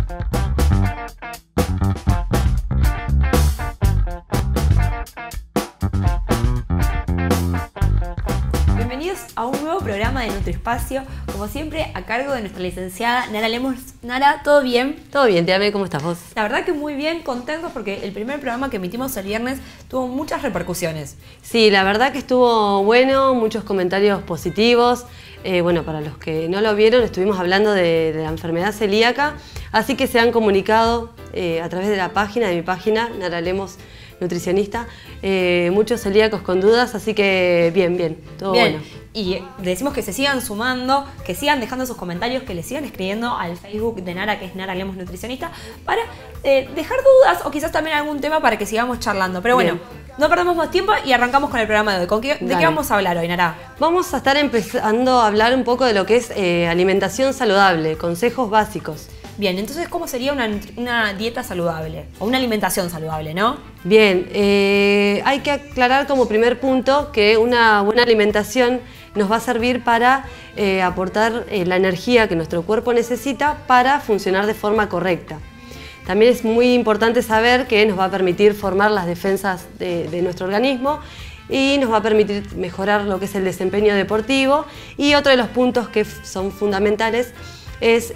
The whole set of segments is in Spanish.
Bienvenidos a un nuevo programa de NutriSpacio, como siempre a cargo de nuestra licenciada Nara Lemos. Nara, ¿todo bien? Todo bien, te amé, ¿cómo estás vos? La verdad que muy bien, contentos porque el primer programa que emitimos el viernes tuvo muchas repercusiones. Sí, la verdad que estuvo bueno, muchos comentarios positivos. Bueno, para los que no lo vieron, estuvimos hablando de la enfermedad celíaca, así que se han comunicado a través de la página, de mi página, Nara Lemos Nutricionista, muchos celíacos con dudas, así que bien, todo bien. bueno. Y decimos que se sigan sumando, que sigan dejando sus comentarios, que le sigan escribiendo al Facebook de Nara, que es Nara Lemos Nutricionista, para dejar dudas o quizás también algún tema para que sigamos charlando. Pero bueno, no perdamos más tiempo y arrancamos con el programa de hoy. ¿De qué vamos a hablar hoy, Nara? Vamos a estar empezando a hablar un poco de lo que es alimentación saludable, consejos básicos. Bien, entonces, ¿cómo sería una dieta saludable? O una alimentación saludable, ¿no? Bien, hay que aclarar como primer punto que una buena alimentación nos va a servir para aportar la energía que nuestro cuerpo necesita para funcionar de forma correcta. También es muy importante saber que nos va a permitir formar las defensas de nuestro organismo y nos va a permitir mejorar lo que es el desempeño deportivo. Y otro de los puntos que son fundamentales es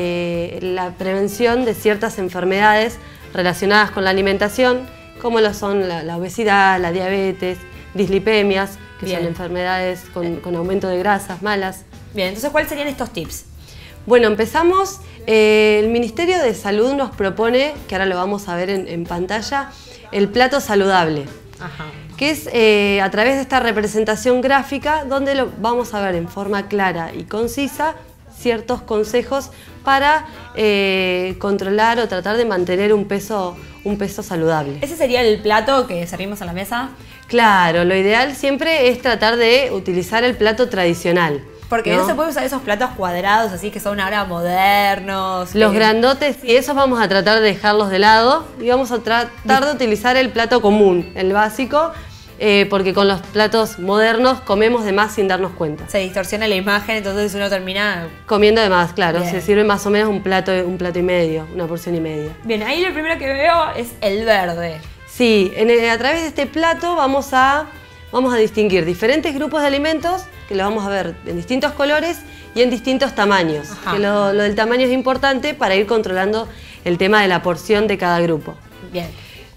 la prevención de ciertas enfermedades relacionadas con la alimentación, como lo son la obesidad, la diabetes, dislipemias, que son enfermedades con aumento de grasas malas. Bien, entonces, ¿cuáles serían estos tips? Bueno, empezamos. El Ministerio de Salud nos propone, que ahora lo vamos a ver en pantalla, el plato saludable. Ajá. Que es a través de esta representación gráfica donde lo vamos a ver en forma clara y concisa ciertos consejos para controlar o tratar de mantener un peso saludable. ¿Ese sería el plato que servimos a la mesa? Claro, lo ideal siempre es tratar de utilizar el plato tradicional. Porque no se puede usar esos platos cuadrados así que son ahora modernos. Los grandotes, y esos vamos a tratar de dejarlos de lado y vamos a tratar de utilizar el plato común, el básico, porque con los platos modernos comemos de más sin darnos cuenta. Se distorsiona la imagen, entonces uno termina comiendo de más, claro. Bien. Se sirve más o menos un plato y medio, una porción y media. Bien, ahí lo primero que veo es el verde. Sí, a través de este plato vamos a distinguir diferentes grupos de alimentos que los vamos a ver en distintos colores y en distintos tamaños. Ajá. Que lo del tamaño es importante para ir controlando el tema de la porción de cada grupo. Bien.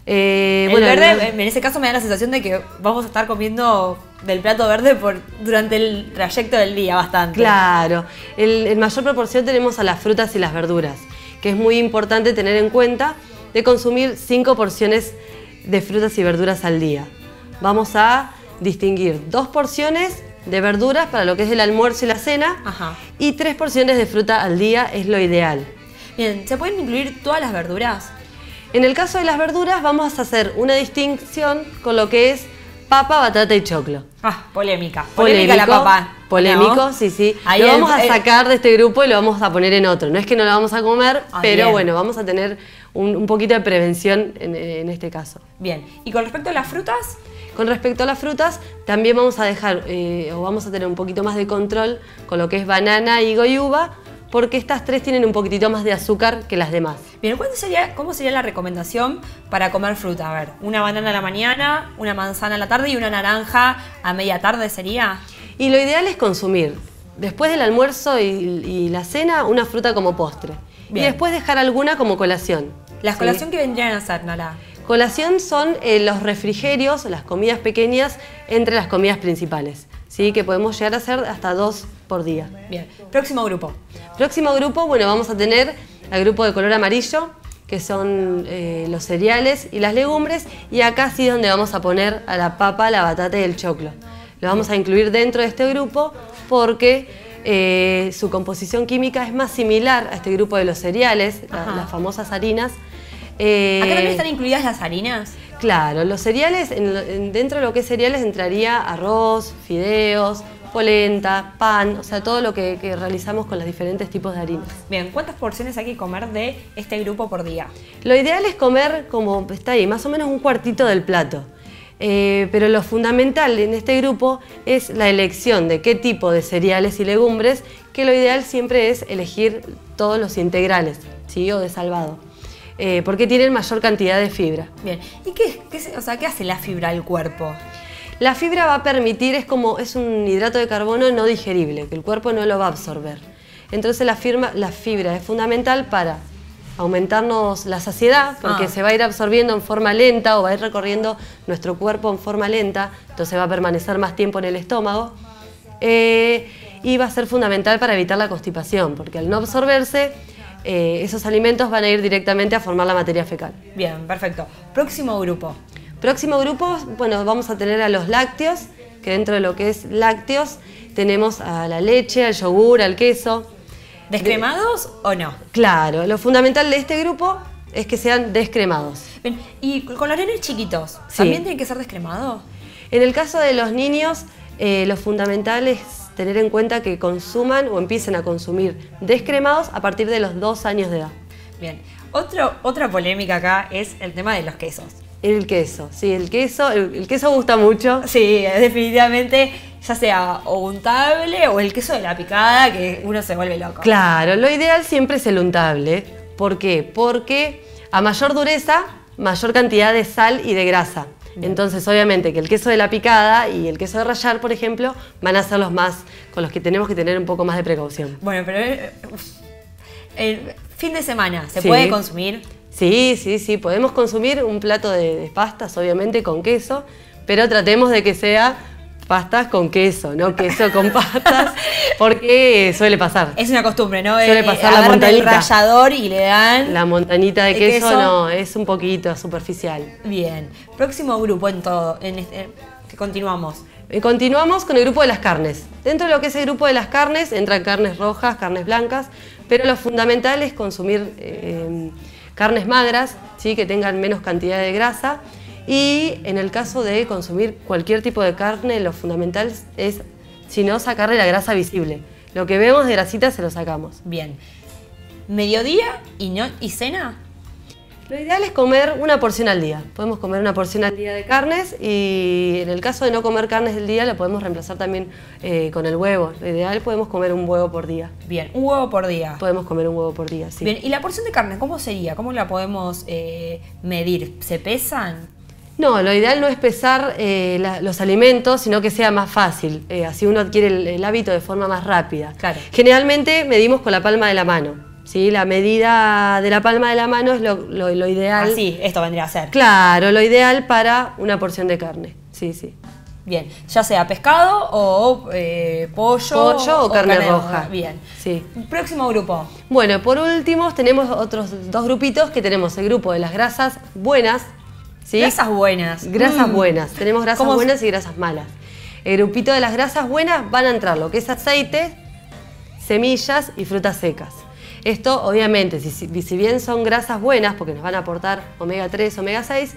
El verde, en ese caso me da la sensación de que vamos a estar comiendo del plato verde durante el trayecto del día bastante. Claro, en mayor proporción tenemos a las frutas y las verduras, que es muy importante tener en cuenta de consumir 5 porciones de frutas y verduras al día. Vamos a distinguir 2 porciones de verduras para lo que es el almuerzo y la cena. Ajá. Y 3 porciones de fruta al día es lo ideal. Bien, ¿se pueden incluir todas las verduras? En el caso de las verduras vamos a hacer una distinción con lo que es papa, batata y choclo. Polémica la papa. Polémico, ¿no? Sí. Ahí lo vamos a sacar de este grupo y lo vamos a poner en otro. No es que no lo vamos a comer, pero bien. bueno, vamos a tener un poquito de prevención en este caso. Bien, ¿y con respecto a las frutas? Con respecto a las frutas, también vamos a dejar, o vamos a tener un poquito más de control con lo que es banana, higo y uva, porque estas tres tienen un poquitito más de azúcar que las demás. Bien, ¿cómo sería la recomendación para comer fruta? A ver, una banana a la mañana, una manzana a la tarde y una naranja a media tarde sería. Y lo ideal es consumir, después del almuerzo y la cena, una fruta como postre. Bien. Y después dejar alguna como colación. ¿Las colación que vendrían a ser, Nara? Colación son los refrigerios, las comidas pequeñas entre las comidas principales, ¿sí? Que podemos llegar a hacer hasta 2 por día. Bien, próximo grupo. Próximo grupo, bueno, vamos a tener al grupo de color amarillo, que son los cereales y las legumbres, y acá sí es donde vamos a poner a la papa, la batata y el choclo. Lo vamos a incluir dentro de este grupo porque su composición química es más similar a este grupo de los cereales, las famosas harinas. ¿Acá también están incluidas las harinas? Claro, los cereales, dentro de lo que es cereales entraría arroz, fideos, polenta, pan, o sea, todo lo que realizamos con los diferentes tipos de harinas. Bien, ¿cuántas porciones hay que comer de este grupo por día? Lo ideal es comer, como está ahí, más o menos un cuartito del plato. Pero lo fundamental en este grupo es la elección de qué tipo de cereales y legumbres, que lo ideal siempre es elegir todos los integrales. ¿sí? O de salvado, porque tienen mayor cantidad de fibra. Bien. ¿Y qué hace la fibra al cuerpo? La fibra va a permitir, es un hidrato de carbono no digerible, que el cuerpo no lo va a absorber. Entonces la fibra es fundamental para aumentarnos la saciedad, porque se va a ir absorbiendo en forma lenta o va a ir recorriendo nuestro cuerpo en forma lenta, entonces va a permanecer más tiempo en el estómago. Y va a ser fundamental para evitar la constipación, porque al no absorberse, esos alimentos van a ir directamente a formar la materia fecal. Bien, perfecto. Próximo grupo. Próximo grupo, bueno, vamos a tener a los lácteos, que dentro de lo que es lácteos tenemos a la leche, al yogur, al queso. ¿Descremados o no? Claro, lo fundamental de este grupo es que sean descremados. Bien, y con los nenes chiquitos, Sí. ¿también tienen que ser descremados? En el caso de los niños, lo fundamental es tener en cuenta que consuman o empiecen a consumir descremados a partir de los 2 años de edad. Bien, otra polémica acá es el tema de los quesos. El queso, sí, el queso gusta mucho. Sí, definitivamente, ya sea o untable o el queso de la picada, que uno se vuelve loco. Claro, lo ideal siempre es el untable. ¿Por qué? Porque a mayor dureza, mayor cantidad de sal y de grasa. Entonces, obviamente, que el queso de la picada y el queso de rallar, por ejemplo, van a ser los más con los que tenemos que tener un poco más de precaución. Bueno, pero el fin de semana, ¿se Sí. puede consumir? Sí, podemos consumir un plato de pastas, obviamente, con queso, pero tratemos de que sea pastas con queso, no queso con pastas, porque suele pasar. Es una costumbre, ¿no? Suele pasar la agarran el montañita. rallador y le dan... La montañita de ¿El queso, queso? no, es un poquito superficial. Bien. Próximo grupo que continuamos. Continuamos con el grupo de las carnes. Dentro de lo que es el grupo de las carnes, entran carnes rojas, carnes blancas, pero lo fundamental es consumir carnes magras, ¿sí? Que tengan menos cantidad de grasa. Y en el caso de consumir cualquier tipo de carne, lo fundamental es, si no, sacarle la grasa visible. Lo que vemos de grasita se lo sacamos. Bien. ¿Mediodía y cena? Lo ideal es comer una porción al día. Podemos comer una porción al día de carnes y en el caso de no comer carnes del día, lo podemos reemplazar también con el huevo. Lo ideal podemos comer un huevo por día. Bien, un huevo por día. Podemos comer un huevo por día, sí. Bien, ¿y la porción de carne cómo sería? ¿Cómo la podemos medir? ¿Se pesan? No, lo ideal no es pesar los alimentos, sino que sea más fácil. Así uno adquiere el hábito de forma más rápida. Claro. Generalmente medimos con la palma de la mano. ¿Sí? La medida de la palma de la mano es lo ideal. Así, esto vendría a ser. Claro, lo ideal para una porción de carne. Sí, sí. Bien, ya sea pescado o pollo O carne roja. Bien. Sí. Próximo grupo. Bueno, por último tenemos otros 2 grupitos que tenemos el grupo de las grasas buenas. ¿sí? Grasas buenas. Grasas buenas. Tenemos grasas ¿Cómo? buenas y grasas malas. El grupito de las grasas buenas van a entrar lo que es aceite, semillas y frutas secas. Esto, obviamente, si bien son grasas buenas, porque nos van a aportar omega 3, omega 6,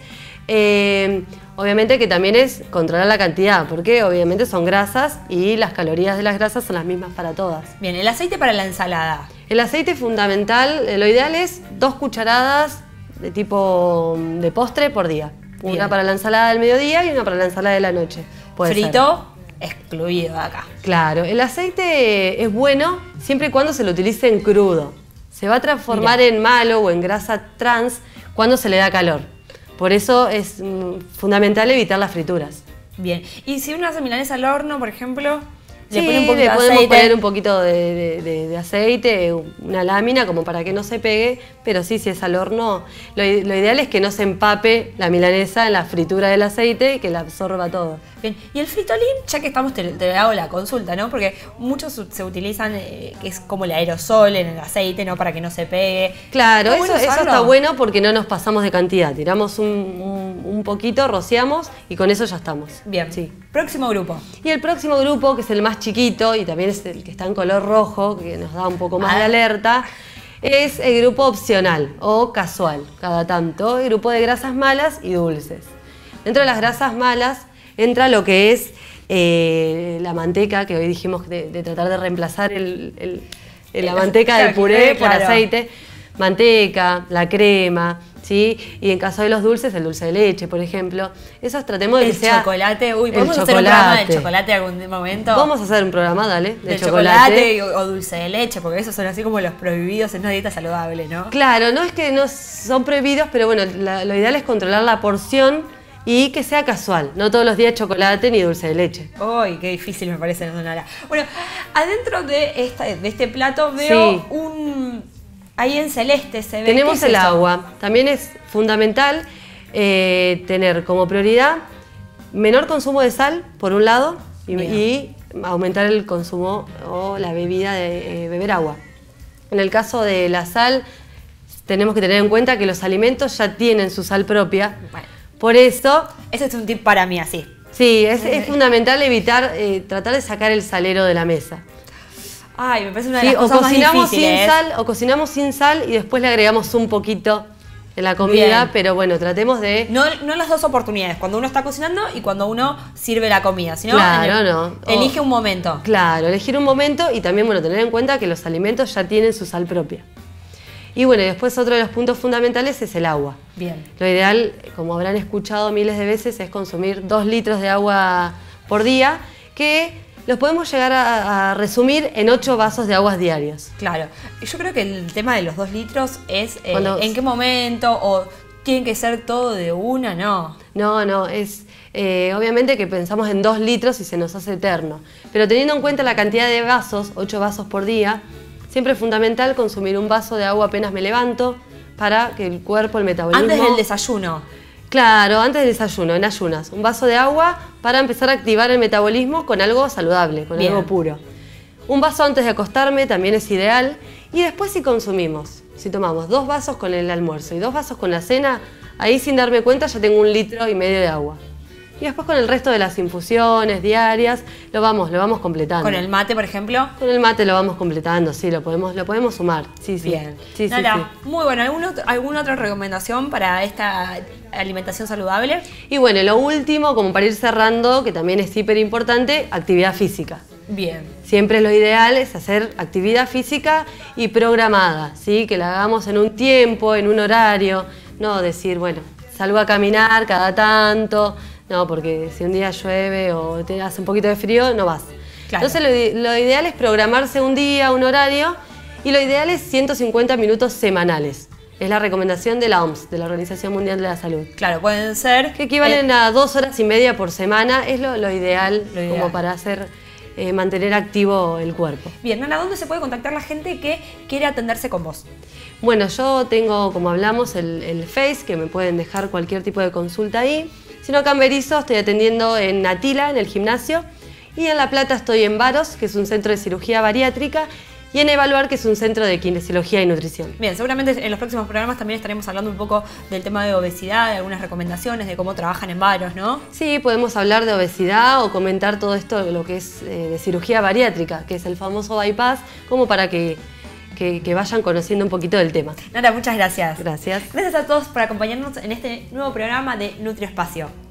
obviamente que también es controlar la cantidad, porque obviamente son grasas y las calorías de las grasas son las mismas para todas. Bien, el aceite para la ensalada. El aceite fundamental, lo ideal es 2 cucharadas de tipo de postre por día. Bien. Una para la ensalada del mediodía y una para la ensalada de la noche. Puede ser. Frito, excluido de acá. Claro, el aceite es bueno siempre y cuando se lo utilice en crudo. Se va a transformar en malo o en grasa trans cuando se le da calor. Por eso es fundamental evitar las frituras. Bien, y si uno hace milanesa al horno, por ejemplo, Sí, le pone un poquito le de podemos aceite. poner un poquito de aceite, una lámina como para que no se pegue, pero sí, si es al horno, lo ideal es que no se empape la milanesa en la fritura del aceite y que la absorba todo. Bien, y el fritolín, ya que estamos, te hago la consulta, ¿no? Porque muchos se utilizan, que es como el aerosol en el aceite, ¿no? Para que no se pegue. Claro, ¿Está bueno eso usarlo? está bueno porque no nos pasamos de cantidad. Tiramos un poquito, rociamos y con eso ya estamos. Bien, Sí. Próximo grupo. Y el próximo grupo, que es el más chiquito y también es el que está en color rojo, que nos da un poco más de alerta, es el grupo opcional o casual, cada tanto, el grupo de grasas malas y dulces. Dentro de las grasas malas entra lo que es la manteca, que hoy dijimos de tratar de reemplazar la manteca del puré por claro. aceite. Manteca, la crema, ¿sí? Y en caso de los dulces, el dulce de leche, por ejemplo. Esos tratemos de que sea... El chocolate, uy, ¿podemos hacer un programa del chocolate algún momento? Vamos a hacer un programa, dale, de chocolate o dulce de leche, porque esos son así como los prohibidos en una dieta saludable, ¿no? Claro, no es que no son prohibidos, pero bueno, lo ideal es controlar la porción y que sea casual, no todos los días chocolate ni dulce de leche. Uy, qué difícil me parece, Nara. Bueno, adentro de este plato veo ahí en celeste se ve. Tenemos el agua. También es fundamental tener como prioridad menor consumo de sal, por un lado, y aumentar el consumo o la bebida de beber agua. En el caso de la sal, tenemos que tener en cuenta que los alimentos ya tienen su sal propia. Bueno. Por eso... Ese es un tip para mí, así. Sí, es fundamental evitar, tratar de sacar el salero de la mesa. Ay, me parece una de las cosas más difíciles. O cocinamos sin sal y después le agregamos un poquito en la comida, bien. Pero bueno, tratemos de... No las dos oportunidades, cuando uno está cocinando y cuando uno sirve la comida, sino elige un momento. Claro, elegir un momento y también, bueno, tener en cuenta que los alimentos ya tienen su sal propia. Y bueno, y después otro de los puntos fundamentales es el agua. Bien. Lo ideal, como habrán escuchado miles de veces, es consumir 2 litros de agua por día, que los podemos llegar a resumir en 8 vasos de aguas diarios. Claro. Yo creo que el tema de los 2 litros es en qué momento, o tiene que ser todo de una, ¿no? No, es... obviamente que pensamos en 2 litros y se nos hace eterno. Pero teniendo en cuenta la cantidad de vasos, 8 vasos por día, siempre es fundamental consumir un vaso de agua apenas me levanto para que el cuerpo, el metabolismo... Antes del desayuno. Claro, antes del desayuno, en ayunas. Un vaso de agua para empezar a activar el metabolismo con algo saludable, con algo puro. Un vaso antes de acostarme también es ideal. Y después si tomamos 2 vasos con el almuerzo y 2 vasos con la cena, ahí sin darme cuenta ya tengo 1,5 litros de agua. Y después con el resto de las infusiones diarias lo vamos completando. ¿Con el mate, por ejemplo? Con el mate lo vamos completando, sí, lo podemos sumar. Sí, sí. Bien. Sí, Nara, muy bueno. ¿Alguna otra recomendación para esta alimentación saludable? Y bueno, lo último, como para ir cerrando, que también es súper importante, actividad física. Bien. Siempre lo ideal es hacer actividad física y programada, ¿sí? Que la hagamos en un tiempo, en un horario, no decir, bueno, salgo a caminar cada tanto. No, porque si un día llueve o te hace un poquito de frío, no vas. Claro. Entonces lo ideal es programarse un día, un horario, y lo ideal es 150 minutos semanales. Es la recomendación de la OMS, de la Organización Mundial de la Salud. Claro, pueden ser... Que equivalen a 2 horas y media por semana, es lo ideal como para mantener activo el cuerpo. Bien, Nana, ¿dónde se puede contactar la gente que quiere atenderse con vos? Bueno, yo tengo, como hablamos, el Face, que me pueden dejar cualquier tipo de consulta ahí. Si no, acá en Berisso estoy atendiendo en Atila, en el gimnasio, y en La Plata estoy en Varos, que es un centro de cirugía bariátrica, y en Evaluar, que es un centro de kinesiología y nutrición. Bien, seguramente en los próximos programas también estaremos hablando un poco del tema de obesidad, de algunas recomendaciones de cómo trabajan en Varos, ¿no? Sí, podemos hablar de obesidad o comentar todo esto, lo que es de cirugía bariátrica, que es el famoso bypass, como para que vayan conociendo un poquito del tema. Nara, muchas gracias. Gracias. Gracias a todos por acompañarnos en este nuevo programa de NutriEspacio.